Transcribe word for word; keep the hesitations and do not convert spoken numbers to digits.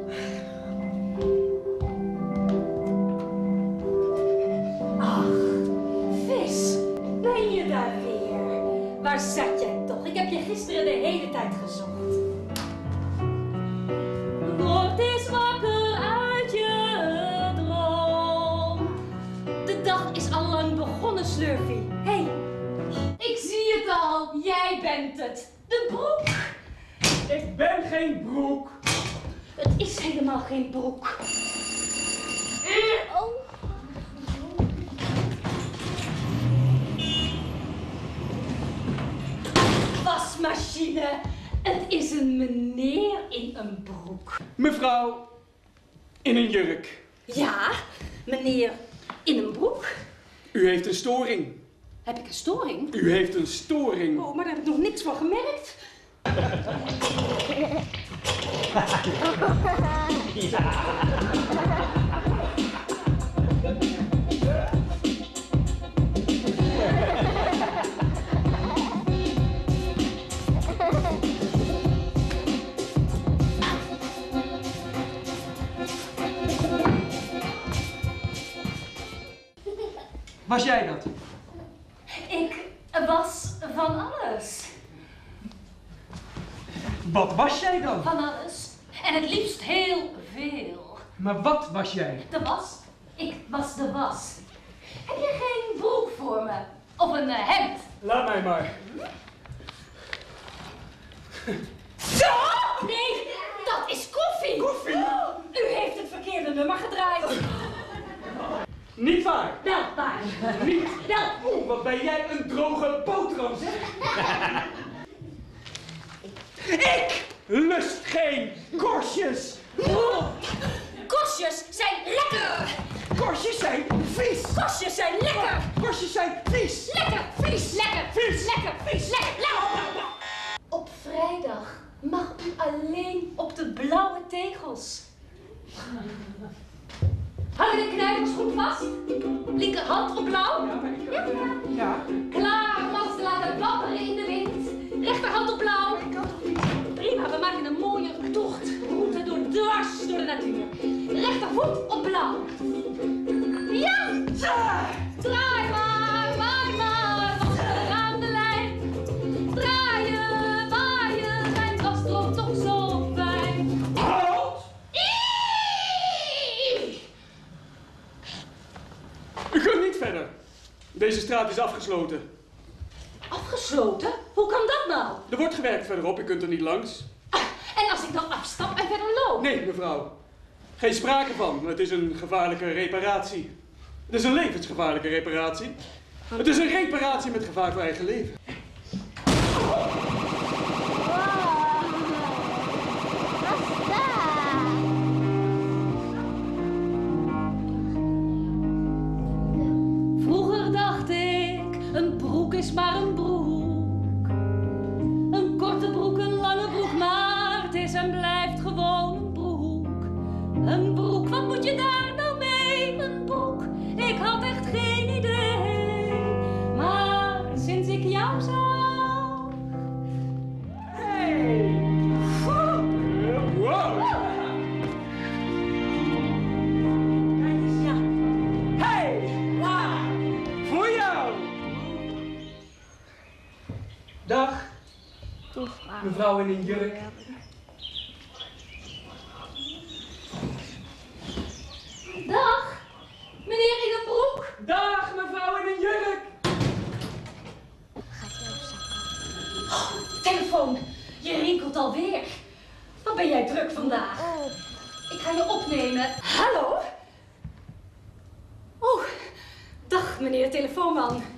Waar zat jij toch? Ik heb je gisteren de hele tijd gezocht. Word eens wakker uit je droom. De dag is al lang begonnen, Slurfy. Hé, hey, ik zie het al. Jij bent het. De broek. Ik ben geen broek. Het is helemaal geen broek. Oh. Wasmachine. Het is een meneer in een broek. Mevrouw, in een jurk. Ja, meneer in een broek. U heeft een storing. Heb ik een storing? U heeft een storing. Oh, maar daar heb ik nog niks van gemerkt. Ja. Was jij dat? Ik was van alles. Wat was jij dan? Van alles. En het liefst heel veel. Maar wat was jij? De was. Ik was de was. Heb je geen broek voor me? Of een uh, hemd? Laat mij maar. Zo! Nee, dat is koffie. Koffie? U heeft het verkeerde nummer gedraaid. Niet waar. Wel waar. Niet. Wel. Oeh, wat ben jij een droge boterham, zeg. Ik lust geen korstjes. Kostjes zijn lekker. Korstjes zijn vies. Kostjes zijn lekker. Korstjes zijn vies. Lekker, vies, lekker, Vies. lekker, vies, lekker, lekker. Op vrijdag mag u alleen op de blauwe tegels. Hou de knuikels goed vast. Linkerhand op blauw. Ja, maar ik... Ja, ja. Ja. Klaar om alles te laten wapperen in de wind. Rechterhand op blauw. Prima, we maken een mooie tochtroute door dwars door de natuur. Rechtervoet op blauw. Ja! Draai maar, waai maar, wachten aan de lijn. Draaien, waaien, mijn was stroomt toch zo fijn. Halt! U kunt niet verder. Deze straat is afgesloten. Afgesloten? Hoe kan dat nou? Er wordt gewerkt verderop, u kunt er niet langs. Ah, en als ik dan afstap en verder loop? Nee, mevrouw. Geen sprake van. Het is een gevaarlijke reparatie. Het is een levensgevaarlijke reparatie. Het is een reparatie met gevaar voor eigen leven. Vroeger dacht ik, een broek is maar een broek. Een korte broek, een lange broek, maar het is en blijft gewoon een broek. Een broek, wat moet je daar nou mee? Een broek, ik had echt geen idee. Maar sinds ik jou zag... Hey! Wow! Kijk eens, ja. Hey! Wauw! Voor jou! Dag, mevrouw in een jurk. Dag, meneer in een broek. Dag, mevrouw in een jurk. Oh, telefoon, je rinkelt alweer. Wat ben jij druk vandaag? Ik ga je opnemen. Hallo? Oh, dag meneer telefoonman.